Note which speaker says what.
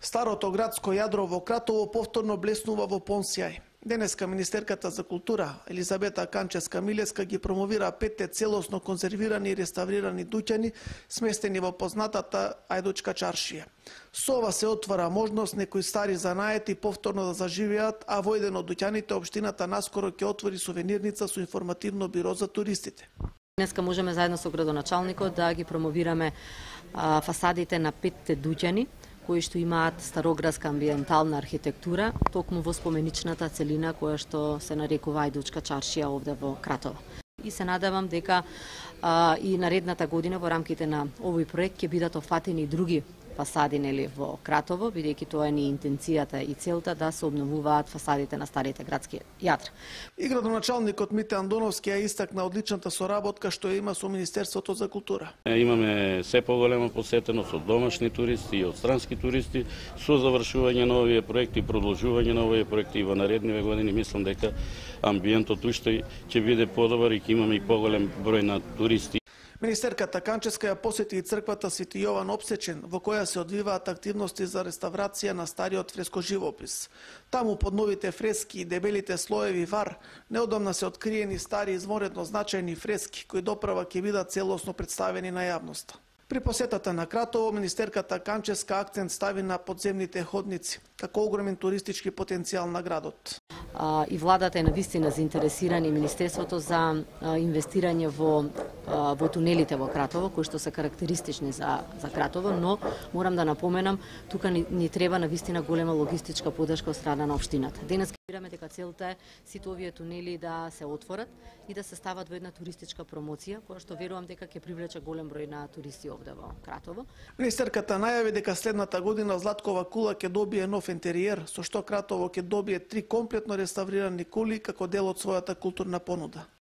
Speaker 1: Старото градско јадро во Кратово повторно блеснува во полн сјај. Денеска министерката за култура Елизабета Канческа-Милеска ги промовира 5 целосно конзервирани и реставрирани дуќани сместени во познатата Ајдучка чаршија. Со ова се отвара можност некои стари занаети повторно да заживеат, а во еден од дуќаните општината наскоро ќе отвори сувенирница со информативно биро за туристите.
Speaker 2: Днеска можеме заедно со градоначалникот да ги промовираме фасадите на 5 дуќани кои што имаат староградска амбиентална архитектура, токму во споменичната целина која што се нарекува Ајдучка чаршија овде во Кратово. И се надевам дека и наредната година во рамките на овој проект ќе бидат офатени и други фасади во Кратово, бидејќи тоа е ни интенцијата и целта да се обновуваат фасадите на старите градски јадра.
Speaker 1: И градоначалникот Мите Андоновски ја истакна одличната соработка што ја има со Министерството за култура.
Speaker 3: Имаме се поголема посетеност од домашни туристи и од странски туристи со завршување на овие проекти, продолжување на овие проекти и во наредниве години мислам дека амбиентот уште ќе биде подобар и ќе имаме и поголем број на туристи.
Speaker 1: Министерката Канческа ја посети и црквата Свети Јован Опсечен, во која се одвиваат активности за реставрација на стариот фрескоживопис. Таму под новите фрески и дебелите слоеви вар, неодамна се откриени стари изморедно значајни фрески, кои доправа ќе бидат целосно представени на јавноста. При посетата на Кратово, министерката Канческа акцент стави на подземните ходници, како огромен туристички потенцијал на градот.
Speaker 2: И владата е навистина заинтересирана и Министерството за инвестирање во тунелите во Кратово, кои што се карактеристични за Кратово, но морам да напоменам, тука ни треба навистина голема логистичка подршка од страна на општината. Денес веруваме дека целта е сите овие тунели да се отворат и да се стават во една туристичка промоција, која што верувам дека ќе привлече голем број на туристи овде во Кратово.
Speaker 1: Министерката најави дека следната година Златкова кула ќе добие нов интериер, со што Кратово ќе добие 3 комплетно реставрирани кули како дел од својата културна понуда.